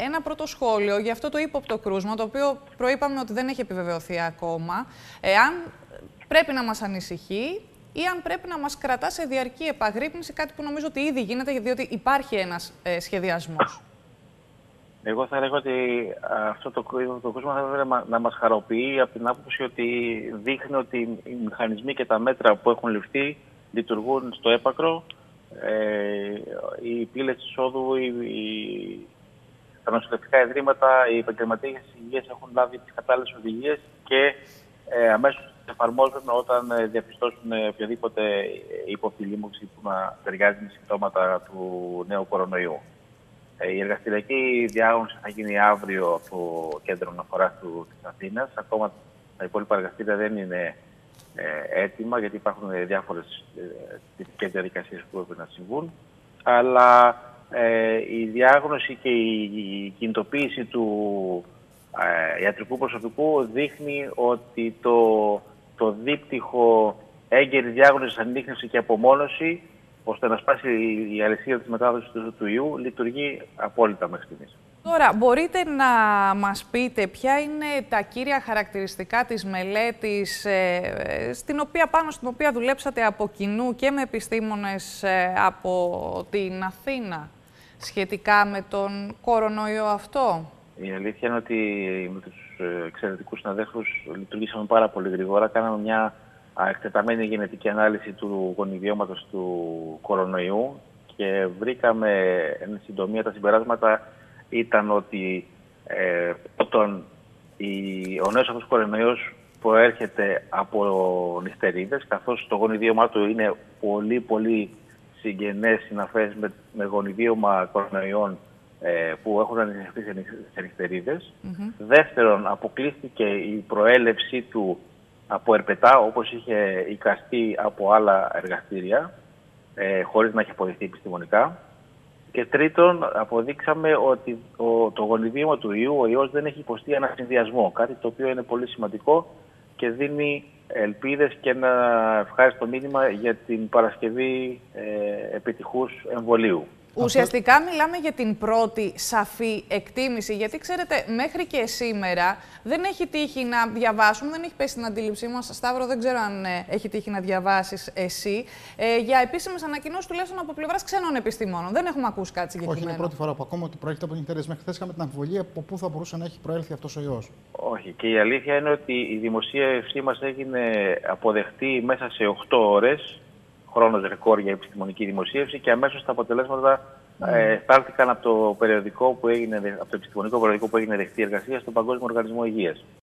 ένα πρώτο σχόλιο για αυτό το ύποπτο κρούσμα, το οποίο προείπαμε ότι δεν έχει επιβεβαιωθεί ακόμα, αν πρέπει να μας ανησυχεί ή αν πρέπει να μας κρατά σε διαρκή επαγρύπνηση, κάτι που νομίζω ότι ήδη γίνεται, διότι υπάρχει ένας σχεδιασμός. Εγώ θα λέγω ότι αυτό το κρούσμα θα ήθελα να μας χαροποιεί από την άποψη ότι δείχνει ότι οι μηχανισμοί και τα μέτρα που έχουν ληφθεί λειτουργούν στο έπακρο. Οι πύλες εισόδου, τα νοσηλευτικά ιδρύματα, οι επαγγελματίες της υγείας έχουν λάβει τις κατάλληλες οδηγίες και αμέσως εφαρμόζουν όταν διαπιστώσουν οποιαδήποτε ύποπτη λίμωξη που να ταιριάζει με συμπτώματα του νέου κορονοϊού. Η εργαστηριακή διάγνωση θα γίνει αύριο από το Κέντρο Αναφοράς της Αθήνας. Ακόμα τα υπόλοιπα εργαστήρια δεν είναι έτοιμα, γιατί υπάρχουν διάφορες τυπικές διαδικασίες που πρέπει να συμβούν. Αλλά η διάγνωση και η κινητοποίηση του ιατρικού προσωπικού δείχνει ότι το δίπτυχο έγκαιρη διάγνωση, ανίχνευση και απομόνωση, ώστε να σπάσει η αλυσίδα της μετάδοσης του ιού, λειτουργεί απόλυτα μέχρι στιγμής. Τώρα, μπορείτε να μας πείτε ποια είναι τα κύρια χαρακτηριστικά της μελέτης πάνω στην οποία δουλέψατε από κοινού και με επιστήμονες από την Αθήνα σχετικά με τον κορονοϊό αυτό? Η αλήθεια είναι ότι με τους εξαιρετικούς συναδέλφους λειτουργήσαμε πάρα πολύ γρήγορα. Κάναμε μια εκτεταμένη γενετική ανάλυση του γονιδιώματος του κορονοϊού και βρήκαμε εν συντομία τα συμπεράσματα ήταν ότι πρώτον ο νέος αυτός κορονοϊός προέρχεται από νηστερίδες, καθώς το γονιδίωμά του είναι πολύ συγγενές συναφές με γονιδίωμα κορονοϊών που έχουν ανοιχθεί σε νηστερίδες. Δεύτερον, αποκλείστηκε η προέλευσή του από ερπετά, όπως είχε εικαστεί από άλλα εργαστήρια, χωρίς να έχει αποδειχθεί επιστημονικά. Και τρίτον, αποδείξαμε ότι το γονιδίωμα του ιού, ο ιός δεν έχει υποστεί ένα συνδυασμό, κάτι το οποίο είναι πολύ σημαντικό και δίνει ελπίδες και ένα ευχάριστο μήνυμα για την παρασκευή επιτυχούς εμβολίου. Ουσιαστικά μιλάμε για την πρώτη σαφή εκτίμηση, γιατί ξέρετε, μέχρι και σήμερα δεν έχει τύχει να διαβάσουμε, δεν έχει πέσει στην αντίληψή μας. Σταύρο, δεν ξέρω αν έχει τύχει να διαβάσεις εσύ, για επίσημες ανακοινώσεις τουλάχιστον από πλευράς ξένων επιστημόνων. Δεν έχουμε ακούσει κάτι συγκεκριμένο. Όχι, είναι η πρώτη φορά που ακούμε ότι προέρχεται από νυχτερίες. Μέχρι χθες είχαμε την αμφιβολία από πού θα μπορούσε να έχει προέλθει αυτός ο ιός. Όχι, και η αλήθεια είναι ότι η δημοσίευσή μας έγινε αποδεκτή μέσα σε 8 ώρες. Χρόνος ρεκόρ για επιστημονική δημοσίευση και αμέσως τα αποτελέσματα στάλθηκαν από το επιστημονικό περιοδικό που έγινε δεχτή εργασία στον Παγκόσμιο Οργανισμό Υγείας.